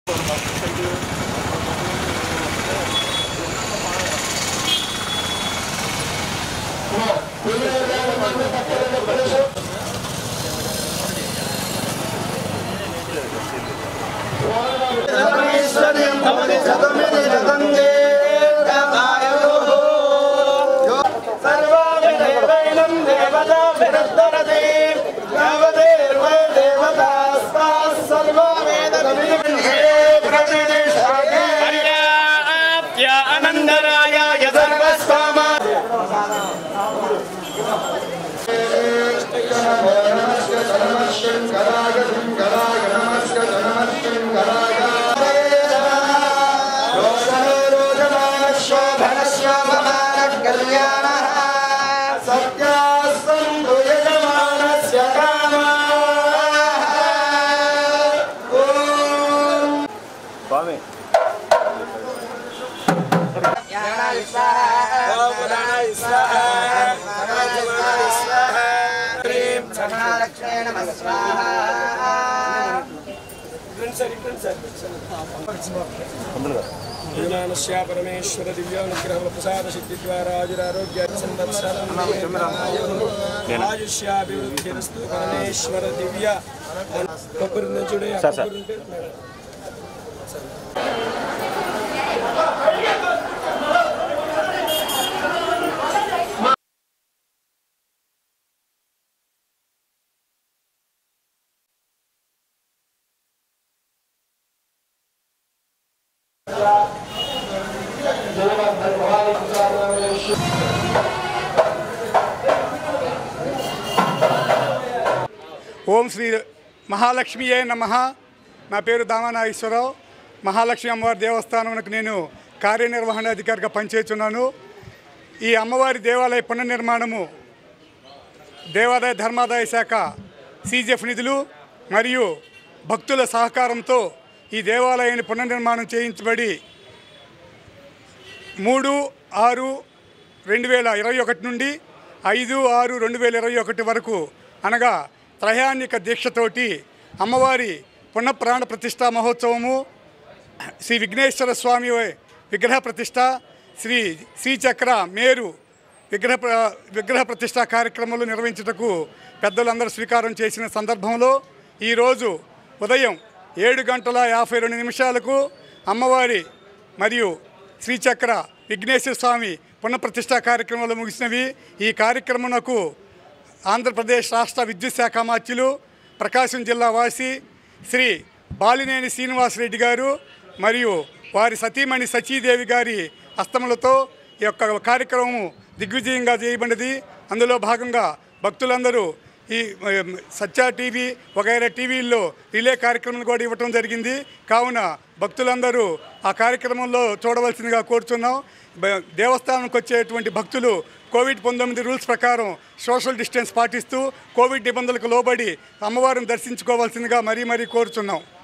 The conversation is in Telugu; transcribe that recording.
परमेश्वर दिव्यानुग्रह प्रसाद सिद्धि द्वारा आयुरारोग्य आयुष्याभिवृद्धिरस्तु परमेश्वर दिव्य जुड़े ఓం శ్రీ మహాలక్ష్మియే నమః. నా పేరు దామనాగేశ్వరరావు. మహాలక్ష్మి అమ్మవారి దేవస్థానంకు నేను కార్యనిర్వహణాధికారిగా పనిచేస్తున్నాను. ఈ అమ్మవారి దేవాలయ పునర్నిర్మాణము దేవాదాయ ధర్మాదాయ శాఖ సీజెఫ్ నిధులు మరియు భక్తుల సహకారంతో ఈ దేవాలయాన్ని పునర్నిర్మాణం చేయించబడి 3/6/2021 నుండి 5/6/2021 వరకు అనగా త్రయాణిక దీక్షతోటి అమ్మవారి పునఃప్రాణ ప్రతిష్ఠా మహోత్సవము, శ్రీ విఘ్నేశ్వర స్వామి విగ్రహ ప్రతిష్ఠ, శ్రీ శ్రీచక్ర మేరు విగ్రహ ప్రతిష్ఠా కార్యక్రమాలు నిర్వహించుటకు పెద్దలందరూ స్వీకారం చేసిన సందర్భంలో ఈరోజు ఉదయం 7:52 అమ్మవారి మరియు శ్రీచక్ర విఘ్నేశ్వర స్వామి పునఃప్రతిష్ఠా కార్యక్రమాలు ముగిసినవి. ఈ కార్యక్రమంకు ఆంధ్రప్రదేశ్ రాష్ట్ర విద్యుత్ శాఖ మంత్రులు, ప్రకాశం జిల్లా వాసి శ్రీ బాలినేని శ్రీనివాసరెడ్డి గారు మరియు వారి సతీమణి సచీదేవి గారి హస్తములతో ఈ యొక్క కార్యక్రమం దిగ్విజయంగా చేయబడినది. అందులో భాగంగా భక్తులందరూ ఈ సత్య టీవీ వగైరా టీవీల్లో రిలే కార్యక్రమం కూడా ఇవ్వటం జరిగింది. కావున భక్తులందరూ ఆ కార్యక్రమంలో చూడవలసిందిగా కోరుతున్నాం. దేవస్థానంకి వచ్చేటువంటి భక్తులు కోవిడ్-19 రూల్స్ ప్రకారం సోషల్ డిస్టెన్స్ పాటిస్తూ కోవిడ్ నిబంధనలకు లోబడి అమ్మవారిని దర్శించుకోవాల్సిందిగా మరీ కోరుచున్నాం.